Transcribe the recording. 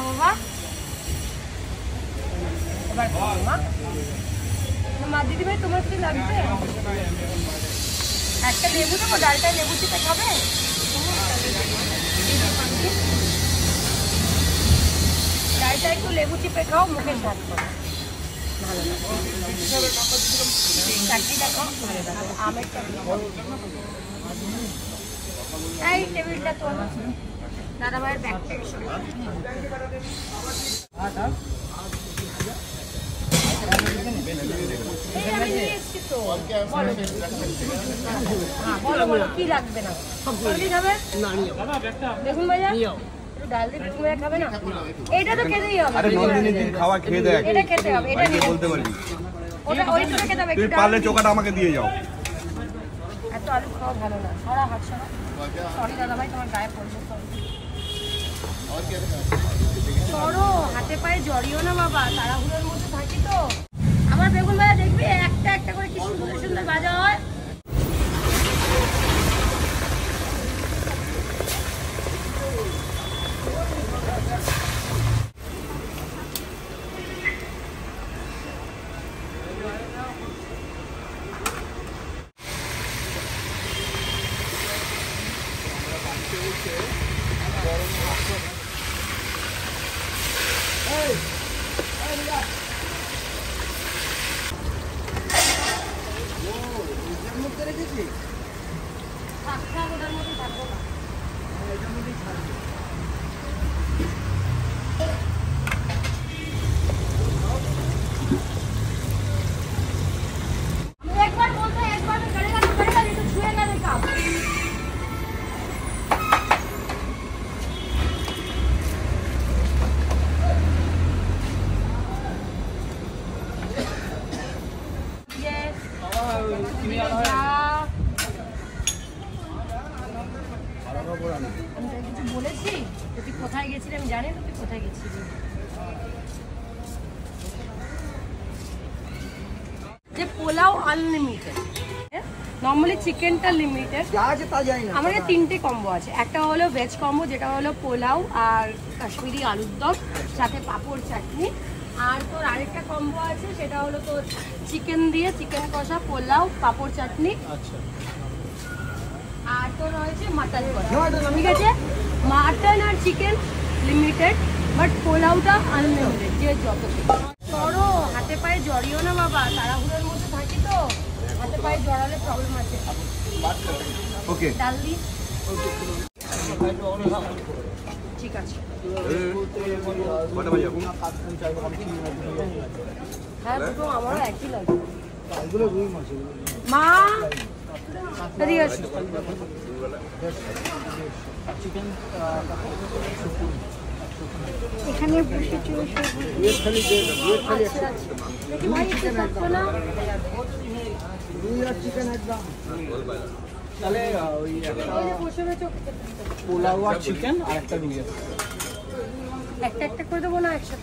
বাবা, এবার মা মা দিদি ভাই তোমার কি লাগবে? একটা লেবু দেবো, ডালটায় লেবু চিপে খাবে? ডালটা একটু লেবু চিপে খাও, মুখে স্বাদ করো, ভালো লাগে। চাটনি দেখো, ভালো লাগে। আমের চাটনি। এই টেবিলটা তোলো, দাদা ভাইয়ের ব্যাগটা এসো। কি লাগবে না? দেখুন ভাইয়া, ডাল দিয়ে বেগুন ভাজা খাবে না? এটা তো খেতেই হবে। আরে নন্দিনী দিন খাওয়া খেয়ে দেখ, এটা খেতে হবে। এটা নিয়ে বলতে পারবি, ওটা ওইটা খেতে হবে। তুই পারলে চোখাটা আমাকে দিয়ে যাও। এত আলু খাওয়া ভালো না। সরা হাত সরা। সরি দাদা ভাই, তোমার গায়ে পড়বে। সরো, হাতে পায়ে জড়িও না বাবা, তাড়াহুড়োর মধ্যে থাকি তো। আমার বেগুন ভাজা দেখবি একটা একটা করে কি সুন্দর সুন্দর ভাজা হয়। বলেছি তুই কোথায় গেছিলি, আমি জানি তুই কোথায় গেছিলি। যে পোলাও আনলিমিটেড, নর্মালি চিকেনটা লিমিটেড। আমাদের 3টে কম্বো আছে। একটা হলো ভেজ কম্বো, যেটা হলো পোলাও আর কাশ্মীরি আলুর দম সাথে পাঁপড় চাটনি। আর তোর আরেকটা কম্বো আছে, সেটা হলো তোর চিকেন দিয়ে চিকেন কষা, পোলাও, পাঁপড় চাটনি। আর তোর রয়েছে মাটন কষা। ঠিক আছে, মাটন আর চিকেন লিমিটেড, বাট পোলাওটা আনলিমিটেড, যে যত। সরো, হাতে পায়ে জড়িও না বাবা, তাড়াহুড়োর মধ্যে থাকি তো, হাতে পায়ে জড়ালে প্রবলেম আছে। ওকে, ডাল দি। ঠিক আছে, হ্যাঁ দুটো আমারও একই লাগে। মা এদিকে আসো। এখানে বসে দেখি ভাই একটু থাকবো না। তাহলে ওই পোলাও আর চিকেন আর একটা রুই একটা একটা করে দেবো না একসাথে?